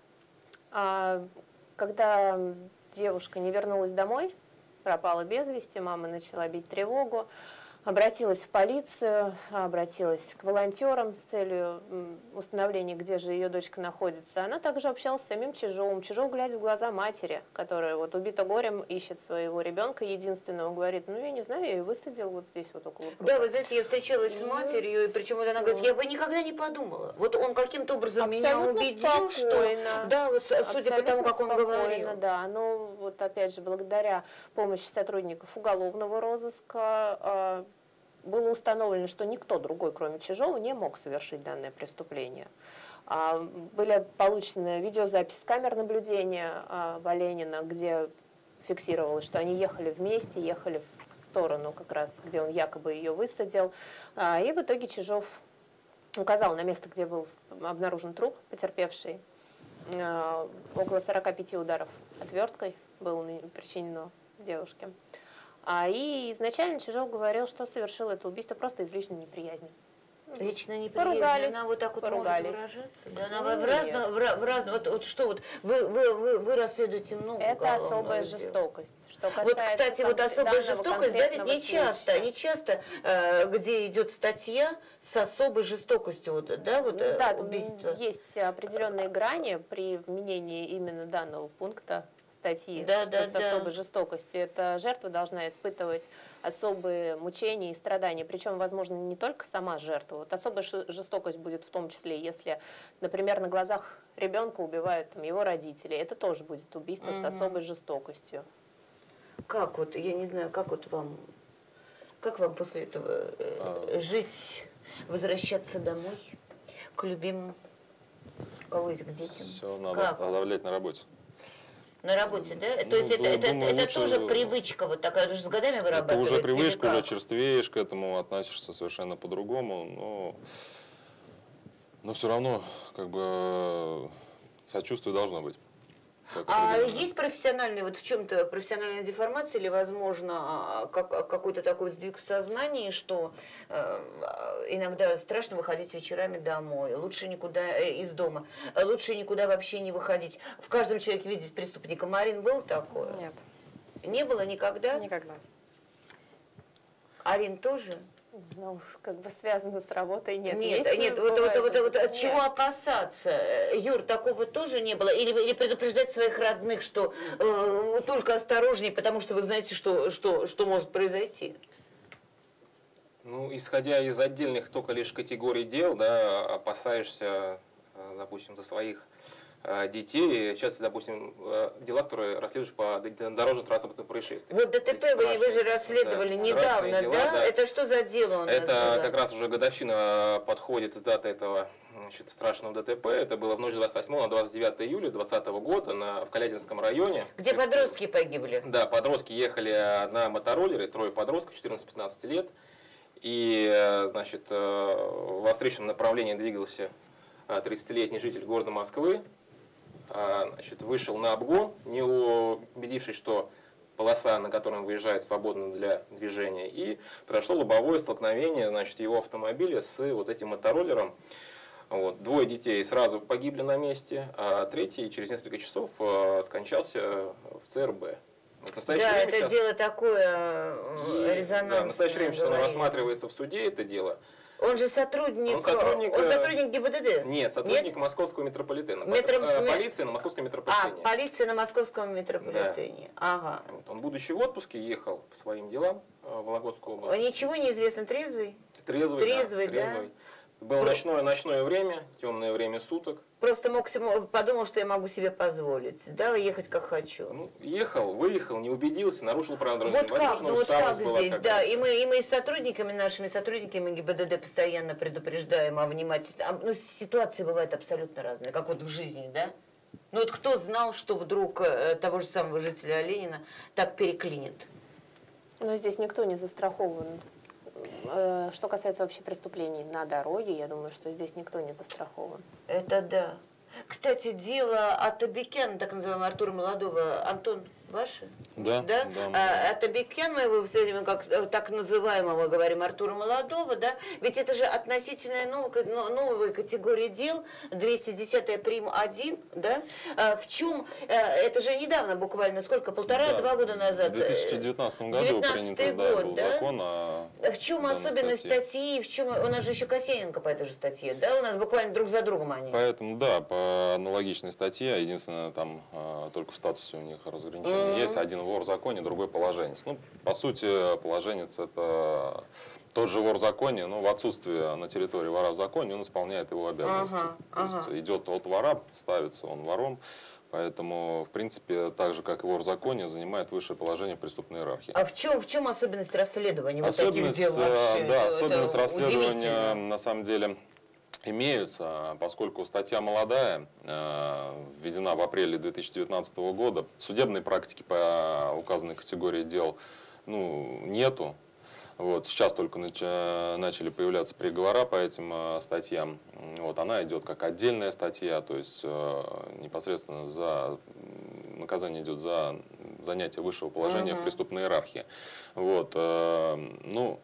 А когда девушка не вернулась домой, пропала без вести, мама начала бить тревогу, обратилась в полицию, обратилась к волонтерам с целью установления, где же ее дочка находится. Она также общалась с самим Чижовым. Чижов, глядя в глаза матери, которая вот убита горем, ищет своего ребенка единственного, говорит, ну я не знаю, я ее высадил вот здесь вот около пруда.
Да, вы знаете, я встречалась с матерью, и причем вот она говорит, я бы никогда не подумала. Вот он каким-то образом
Абсолютно
меня убедил,
спокойно.
что, да, судя
Абсолютно
по тому, как он
спокойно,
говорил.
Да, но вот опять же, благодаря помощи сотрудников уголовного розыска было установлено, что никто другой, кроме Чижова, не мог совершить данное преступление. Были получены видеозаписи с камер наблюдения в Оленина, где фиксировалось, что они ехали вместе, ехали в сторону как раз, где он якобы ее высадил. И в итоге Чижов указал на место, где был обнаружен труп потерпевший. Около сорока пяти ударов отверткой было причинено девушке. А и изначально Чижов говорил, что совершил это убийство просто из личной неприязни.
Лично неприязнь,
Поругались,
она вот так вот
поругались.
может выражаться. Да, она
Ну,
в разно, в, ra- в разно, вот, вот что вот, вы, вы, вы, вы расследуете много
Это
уголовного
особая
дела.
жестокость. Что
Вот, кстати, вот особая жестокость, да, ведь не часто,
случая.
не часто, э, где идет статья с особой жестокостью, вот, да, вот э,
Да, там
убийство.
есть определенные грани при вменении именно данного пункта статьи,
Да,
что
да,
с
да.
особой жестокостью. Эта жертва должна испытывать особые мучения и страдания. Причем, возможно, не только сама жертва. Вот особая жестокость будет в том числе, если, например, на глазах ребенка убивают там, его родители. Это тоже будет убийство
Угу.
с особой жестокостью.
Как вот, я не знаю, как вот вам, как вам после этого э,
А.
жить, возвращаться домой к любимым, у кого есть к детям?
Все надо
Как?
оставлять на работе.
На работе, да?
Ну,
То есть это,
ду-
это,
думаю,
это
лучше-
тоже привычка вот такая, это же с годами
Это
вырабатывается?
уже привычка,
или
уже
как?
черствеешь к этому, относишься совершенно по-другому, но, но все равно как бы сочувствие должно быть. как
А
определенно.
есть профессиональный, вот в чем-то профессиональная деформация или, возможно, а, как, а, какой-то такой сдвиг в сознании, что э, иногда страшно выходить вечерами домой, лучше никуда э, из дома, э, лучше никуда вообще не выходить. В каждом человеке видеть преступника. Марин, был такое?
Нет,
Не было никогда?
никогда.
Арин тоже?
Ну, как бы связано с работой, нет.
Нет,
Есть,
нет, вот, вот,
бывает,
вот, вот от
нет.
чего опасаться? Юр, такого тоже не было? Или, или предупреждать своих родных, что э, только осторожней, потому что вы знаете, что, что, что может произойти?
Ну, исходя из отдельных только лишь категорий дел, да, опасаешься, э, допустим, за своих э, детей. Сейчас, допустим, э, дела, которые расследуешь по дорожно-транспортным происшествиям.
Вот ДТП вы, вы же
Страшные,
расследовали
да,
недавно,
страшные дела,
да?
да.
Это что за дело у нас
Это
было?
как раз уже годовщина подходит с даты этого, значит, страшного ДТП. Это было в ночь с двадцать восьмого на двадцать девятое июля двадцатого года на, в Калязинском районе.
Где подростки погибли?
Да, подростки ехали на мотороллере, трое подростков, четырнадцать-пятнадцать лет. И, значит, во встречном направлении двигался тридцатилетний житель города Москвы. значит, вышел на обгон, не убедившись, что полоса, на которой он выезжает, свободна для движения, и произошло лобовое столкновение, значит, его автомобиля с вот этим мотороллером. Вот. Двое детей сразу погибли на месте, а третий через несколько часов э, скончался в ЦРБ. Вот в настоящее
Да,
время
это
сейчас...
дело такое
И,
резонансное.
да, в настоящее время сейчас оно
говорили.
рассматривается в суде, это дело.
Он же сотрудник,
Он сотрудник,
он
э,
сотрудник ГИБДД?
Нет, сотрудник
Нет?
Московского метрополитена.
Метро-
Э,
ме-
Полиция на Московском
А,
метрополитене.
полиция на московском метрополитене. Ага.
Вот. Он, будучи в отпуске, ехал по своим делам э, в Вологодскую область.
Ничего не известно, трезвый?
Трезвый,
Трезвый,
да.
да?
Трезвый. Было ночное, ночное время, темное время суток.
Просто мог, себе- подумал, что я могу себе позволить, да, ехать как хочу.
Ну, ехал, выехал, не убедился, нарушил правила дорожного
Вот
движения.
как, ну
Возможно,
вот как
усталость была
здесь, да,
какая-то.
и мы, и мы с сотрудниками, нашими сотрудниками ГИБДД постоянно предупреждаем о внимательности. А, ну, ситуации бывают абсолютно разные, как вот в жизни, да. Ну вот кто знал, что вдруг э, того же самого жителя Оленина так переклинит?
Но здесь никто не застрахован. Э, Что касается вообще преступлений на дороге, я думаю, что здесь никто не застрахован.
Это да. Кстати, дело Атабекяна, так называемого Артура Молодого, Антон, ваше?
Да,
Да?
да.
А, Атабекян, мы его все время как э, так называемого говорим Артура Молодого, да? Ведь это же относительная новая, новая категория дел, двести десятая прим. один, да? А в чем, э, это же недавно буквально, сколько, полтора-два
Да.
года назад?
В две тысячи девятнадцатом году
девятнадцатый
принят да,
год,
был
да?
закон о
В чем
данной
особенность
статье.
статьи, в чем, у нас же еще Касьяненко по этой же статье, да? У нас буквально друг за другом они.
Поэтому, да, по аналогичной статье, единственное, там э, только в статусе у них разграничение
Мгм.
есть. Один вор в законе, другой положенец. Ну, по сути, положенец – это тот же вор в законе, но в отсутствие на территории вора в законе он исполняет его обязанности.
Ага,
То есть
ага.
идет от вора, ставится он вором. Поэтому, в принципе, так же, как и вор в законе, занимает высшее положение в преступной иерархии.
А в чем, в чем особенность расследования вот таких
Особенность,
дел вообще?
э, да,
Это
особенность расследования
удивительно.
на самом деле имеются, поскольку статья молодая, э, введена в апреле две тысячи девятнадцатого года. Судебной практики по указанной категории дел ну, нету. Вот, сейчас только нач- начали появляться приговора по этим э, статьям. Вот, она идет как отдельная статья, то есть э, непосредственно за наказание идет за занятие высшего положения в преступной иерархии. Вот, э, ну,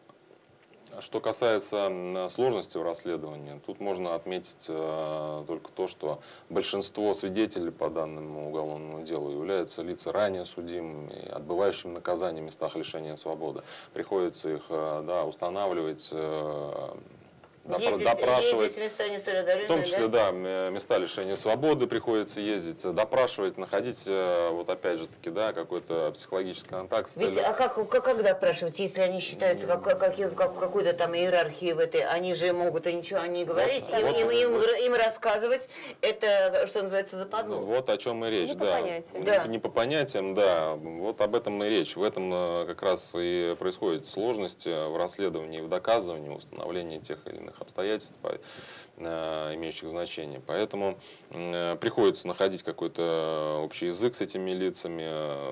что касается сложности в расследовании, тут можно отметить э, только то, что большинство свидетелей по данному уголовному делу являются лица ранее судимыми, отбывающими наказание в местах лишения свободы. Приходится их э, да, устанавливать, э, допра-
Ездить,
допрашивать.
ездить в места не столь отдаленные,
В том числе,
да?
да, м- места лишения свободы приходится ездить, допрашивать, находить, э, вот опять же таки, да, какой-то психологический контакт. с
Ведь,
целью-
а как, как, как допрашивать, если они считаются как, как, как- как- какой-то там иерархии в этой, они же могут и ничего не говорить,
Вот,
им,
вот,
им, им,
вот.
им рассказывать, это, что называется, западло.
Вот о чем и речь,
Не по
да.
понятиям.
Не-
Да.
Не по понятиям, да. Вот об этом и речь. В этом э, как раз и происходят сложности в расследовании, в доказывании, в установлении тех или иных обстоятельств, э, имеющих значение. Поэтому э, приходится находить какой-то общий язык с этими лицами.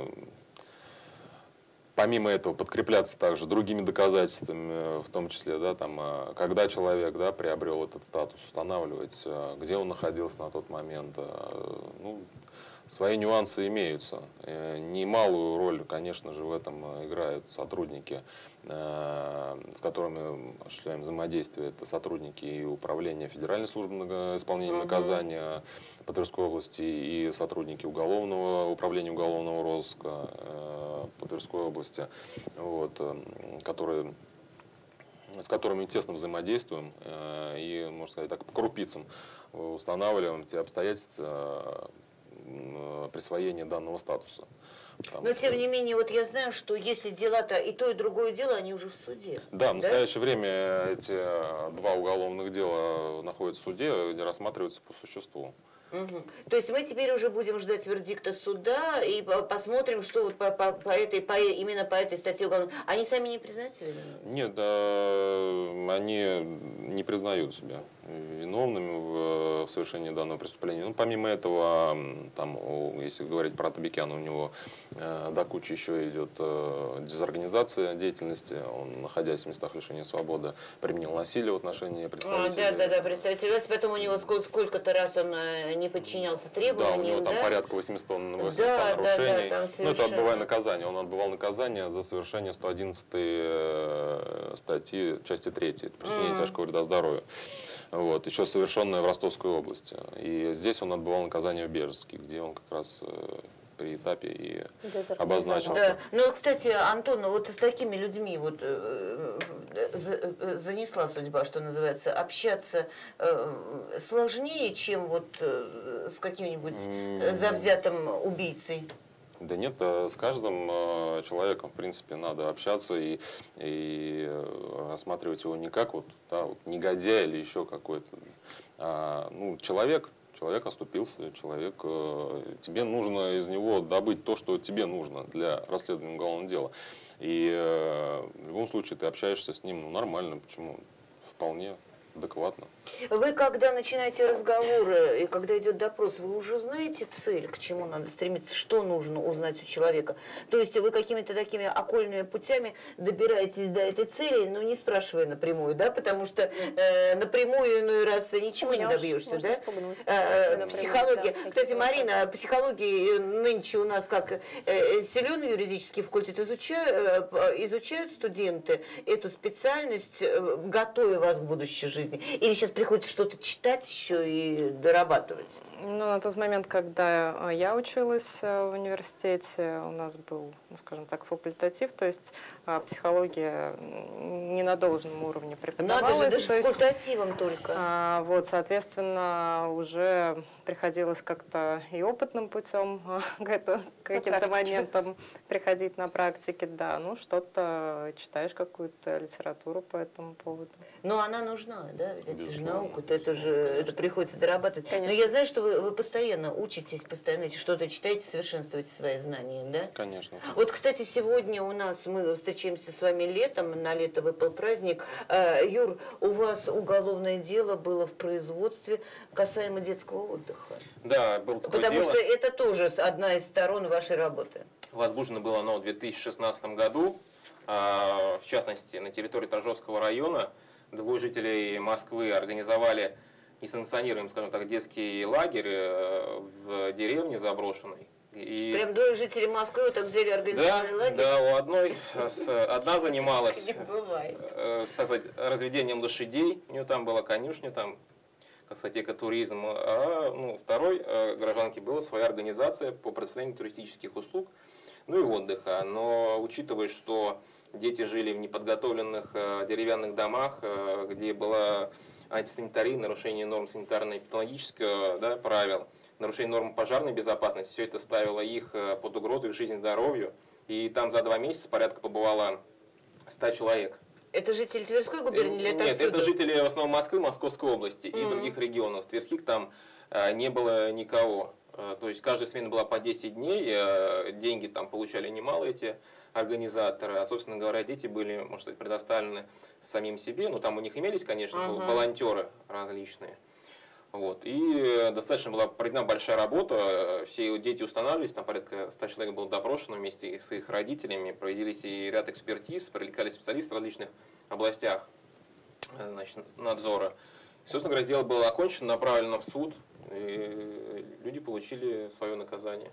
Помимо этого подкрепляться также другими доказательствами, в том числе, да, там, э, когда человек, да, приобрел этот статус, устанавливать, э, где он находился на тот момент. э, Ну, свои нюансы имеются. Э, Немалую роль, конечно же, в этом э, играют сотрудники, э, с которыми мы осуществляем взаимодействие. Это сотрудники и управления Федеральной службы нага- исполнения наказания по Тверской области и сотрудники уголовного управления уголовного розыска э, по Тверской области, вот, э, которые с которыми тесно взаимодействуем э, и, можно сказать так, по крупицам устанавливаем те обстоятельства э, присвоения данного статуса. Потому
Но,
что-
тем не менее, вот я знаю, что если дела-то и то, и другое дело, они уже в суде.
Да, в настоящее время эти два уголовных дела находятся в суде, где рассматриваются по существу.
Мгм. То есть мы теперь уже будем ждать вердикта суда и по- посмотрим, что вот по, по- по этой, по, именно по этой статье уголовного. Они сами не признаются или нет?
Нет, да, они не признают себя. виновными в, в совершении данного преступления. Ну, помимо этого, там, если говорить про Тобекяна, у него э, до кучи еще идет э, дезорганизация деятельности. Он, находясь в местах лишения свободы, применил насилие в отношении представителей.
А, да, да, да, представителей власти. Поэтому у него сколько, сколько-то раз он не подчинялся требованиям.
Да, у него там
да?
порядка восемьсот восемьсот
да,
нарушений.
Да, да,
ну, это отбывая наказание. Он отбывал наказание за совершение сто одиннадцатой статьи, части третьей. Причинение mm. тяжкого вреда здоровью. Вот, еще совершенное в Ростовской области. И здесь он отбывал наказание в Бежецке, где он как раз э, при этапе и обозначился.
Да. Ну, кстати, Антон, вот с такими людьми вот э, э, занесла судьба, что называется, общаться э, сложнее, чем вот э, с каким-нибудь mm. завзятым убийцей?
Да нет, с каждым человеком, в принципе, надо общаться и, и рассматривать его не как вот, да, вот негодяй или еще какой-то. А, ну, человек, человек оступился, человек, тебе нужно из него добыть то, что тебе нужно для расследования уголовного дела. И в любом случае ты общаешься с ним ну, нормально, почему? Вполне адекватно.
Вы, когда начинаете разговоры и когда идет допрос, вы уже знаете цель, к чему надо стремиться, что нужно узнать у человека? То есть вы какими-то такими окольными путями добираетесь до этой цели, но не спрашивая напрямую, да? Потому что э, напрямую иной раз ничего Спугнешь, не добьешься, да? Э, психология. Кстати, Марина, психология нынче у нас как э, силен юридический факультет, изучают, э, изучают студенты эту специальность, э, готовя вас к будущей жизни? Или сейчас приходится что-то читать еще и дорабатывать?
Ну, на тот момент, когда я училась в университете, у нас был, ну, скажем так, факультатив, то есть психология не на должном уровне преподавалась.
Надо же, даже
то
факультативом
есть,
только.
А, вот, соответственно, уже приходилось как-то и опытным путем к каким-то моментам приходить на практике, да, ну, что-то читаешь, какую-то литературу по этому поводу.
Но она нужна, да, ведь это же наука, это же это приходится дорабатывать. Конечно. Но я знаю, что вы, вы постоянно учитесь, постоянно что-то читаете, совершенствуете свои знания, да?
Конечно.
Вот, кстати, сегодня у нас, мы встречаемся с вами летом, на лето выпал праздник. Юр, у вас уголовное дело было в производстве касаемо детского отдыха.
Да, был такое
Потому
дело.
что это тоже одна из сторон вашей работы.
Возбуждено было оно в две тысячи шестнадцатом году, в частности, на территории Торжковского района. Двое жителей Москвы организовали несанкционируемый, скажем так, детский лагерь в деревне заброшенной. И...
Прям двое жителей Москвы там взяли организованный
да,
лагерь?
Да, у одной, одна занималась,
не бывает.
так сказать, разведением лошадей, у нее там была конюшня, там, как сказать, экотуризм, а ну, второй гражданке была своя организация по предоставлению туристических услуг, ну и отдыха. Но учитывая, что дети жили в неподготовленных э, деревянных домах, э, где была антисанитария, нарушение норм санитарно-эпидемиологических да, правил, нарушение норм пожарной безопасности, все это ставило их э, под угрозу их жизни и здоровью. И там за два месяца порядка побывало ста человек.
Это жители Тверской губернии или это
Нет,
отсюда?
это жители в основном Москвы, Московской области и mm-hmm. других регионов. В Тверских там э, не было никого. Э, то есть каждая смена была по десять дней, э, деньги там получали немало эти организаторы, а, собственно говоря, дети были, может сказать, предоставлены самим себе. Ну, там у них имелись, конечно, uh-huh. волонтеры различные. Вот. И достаточно была проведена большая работа. Все дети устанавливались, там порядка ста человек было допрошено вместе с их родителями. Проводились и ряд экспертиз, привлекали специалисты в различных областях значит, надзора. И, собственно говоря, дело было окончено, направлено в суд, и люди получили свое наказание.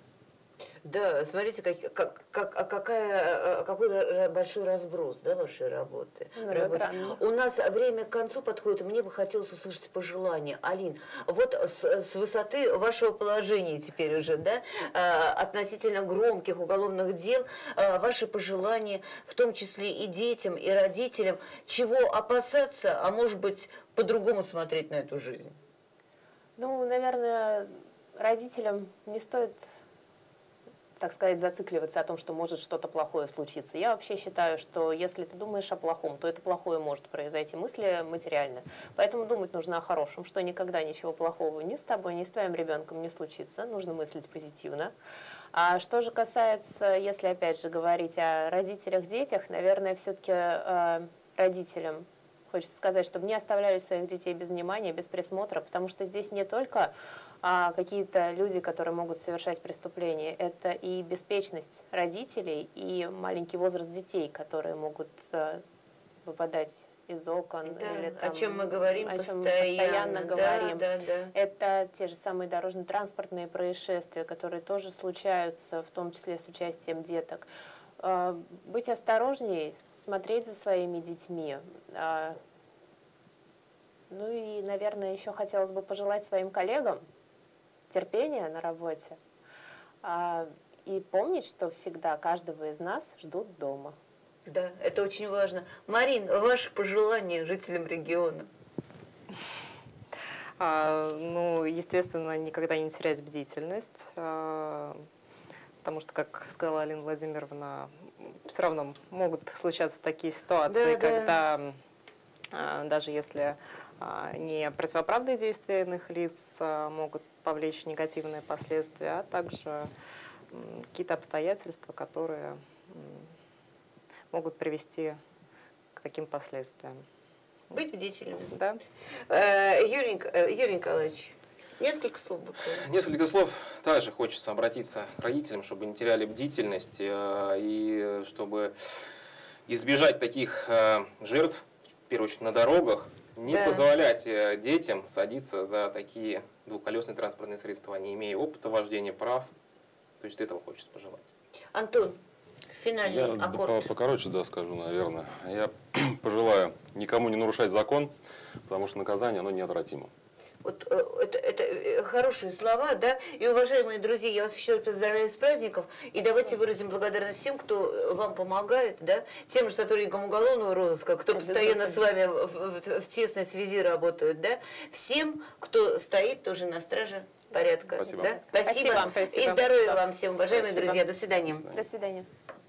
Да, смотрите, как, как, как, а какая, какой большой разброс, да, вашей работы.
Ну,
работы. У нас время к концу подходит, и мне бы хотелось услышать пожелания. Алин, вот с, с высоты вашего положения теперь уже, да, относительно громких уголовных дел, ваши пожелания, в том числе и детям, и родителям, чего опасаться, а может быть, по-другому смотреть на эту жизнь?
Ну, наверное, родителям не стоит, так сказать, зацикливаться о том, что может что-то плохое случиться. Я вообще считаю, что если ты думаешь о плохом, то это плохое может произойти. Мысли материальны. Поэтому думать нужно о хорошем, что никогда ничего плохого ни с тобой, ни с твоим ребенком не случится. Нужно мыслить позитивно. А что же касается, если опять же говорить о родителях, детях, наверное, все-таки э, родителям хочется сказать, чтобы не оставляли своих детей без внимания, без присмотра, потому что здесь не только а, какие-то люди, которые могут совершать преступления, это и беспечность родителей, и маленький возраст детей, которые могут а, выпадать из окон.
Да,
или, там,
о чем мы говорим
о чем
постоянно.
мы постоянно
Да,
говорим.
да, да.
Это те же самые дорожно-транспортные происшествия, которые тоже случаются, в том числе с участием деток. Быть осторожней, смотреть за своими детьми. Ну и, наверное, еще хотелось бы пожелать своим коллегам терпения на работе и помнить, что всегда каждого из нас ждут дома.
Да, это очень важно. Марин, ваши пожелания жителям региона?
А, ну, естественно, никогда не терять бдительность. А, Потому что, как сказала Алина Владимировна, все равно могут случаться такие ситуации,
да,
когда да. даже если не противоправные действия иных лиц могут повлечь негативные последствия, а также какие-то обстоятельства, которые могут привести к таким последствиям.
Быть бдительным.
Да.
Юрий, Юрий Николаевич, несколько слов буквально.
Несколько слов. Также хочется обратиться к родителям, чтобы не теряли бдительность и чтобы избежать таких жертв, в первую очередь на дорогах, не
да.
позволять детям садиться за такие двухколесные транспортные средства, не имея опыта вождения, прав. То есть этого хочется пожелать.
Антон, финальный
Я
аккорд.
по- покороче, да, скажу, наверное. Я пожелаю никому не нарушать закон, потому что наказание, оно неотвратимо.
Вот это, это хорошие слова, да? И, уважаемые друзья, я вас еще раз поздравляю с праздником. И давайте выразим благодарность всем, кто вам помогает, да? Тем же сотрудникам уголовного розыска, кто постоянно с вами в, в, в тесной связи работают, да? Всем, кто стоит тоже на страже порядка.
Спасибо.
Да? Спасибо.
Спасибо.
И здоровья вам всем, уважаемые
Спасибо.
друзья. До свидания.
До свидания.